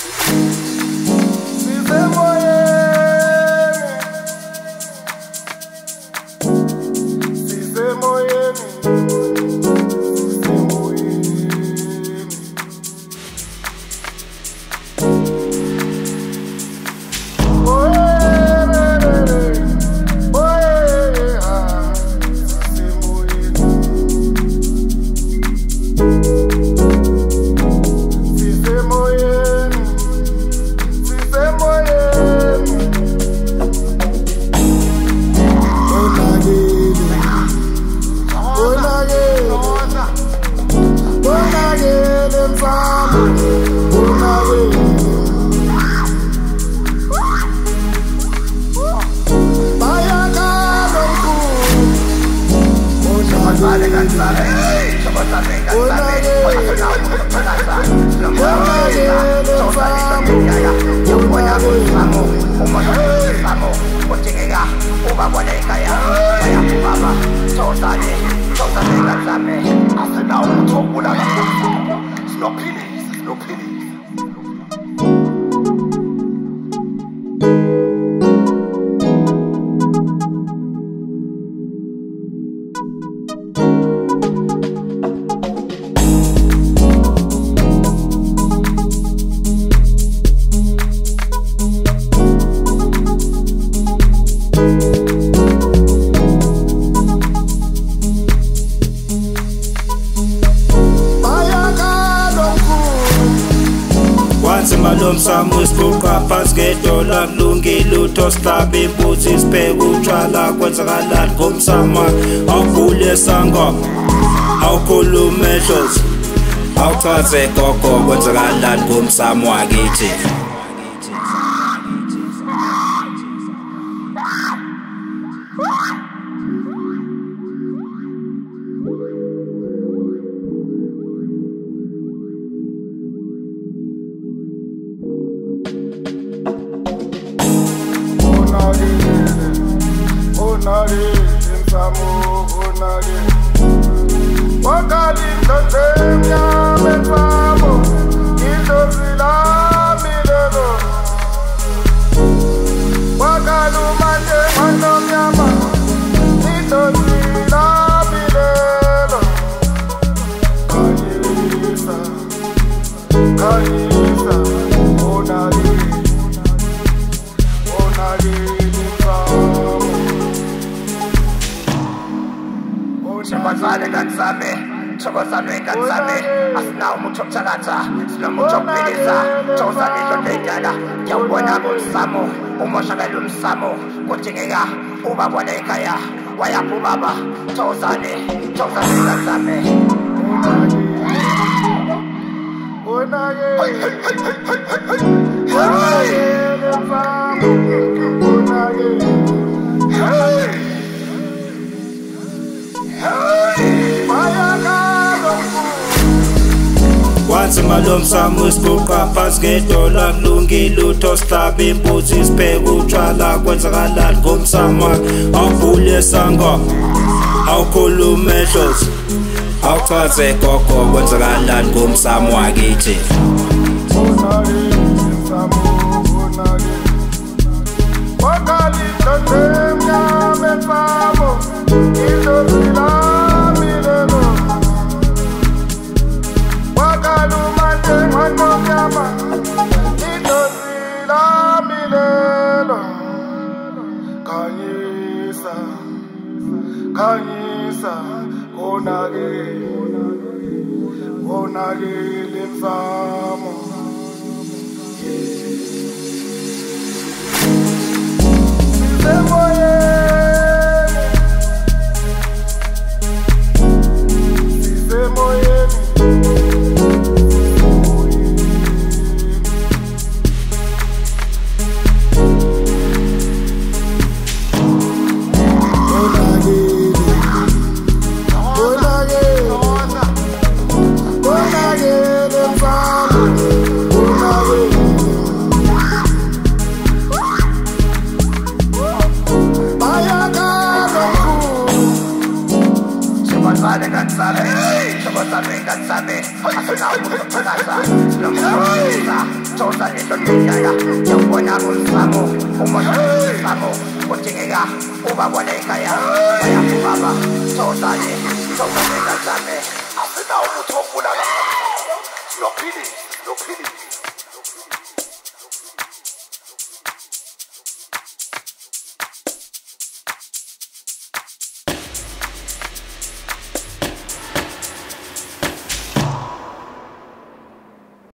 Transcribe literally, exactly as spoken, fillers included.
Samus buka pas gedola mlungile utoslaba imbuzi isibheke utshwala kwenzakalani ngomsama awukhule sangoma awukhulume dlozi awuchaze gogo kwenzakalani ngomsama wakithi Chokozane kansame, chokozane kansame, asinawo mucho kuthakatha, sinomucho kuphilisa, chokozane indoda endala, ngiyawubona ngomsamo, umoshakala umsamo, kudingeka ubabona ekhaya, wayapha ubaba, chokozane, chokozane kansame. Wanzima lo msamo isibuka phansi ngedola mlungile utoslaba imbuzi isibheke utshwala kwenzakalani ngomsama awukhule sangoma awukhulume dlozi awuchaze gogo kwenzakalani ngomsama wakithi Khanyisa konakele konakele msamo Thokozane kansame Thokozane kansame Asina umuthakaza Sinomthakaza Thokozane ndodendala Yawubona kumsamo Umosamo Kudingeka ubabone ekhaya Bayakubaba Thokozane Thokozane kansame Asina umuthi wokubulala Silophilisi Silophilisi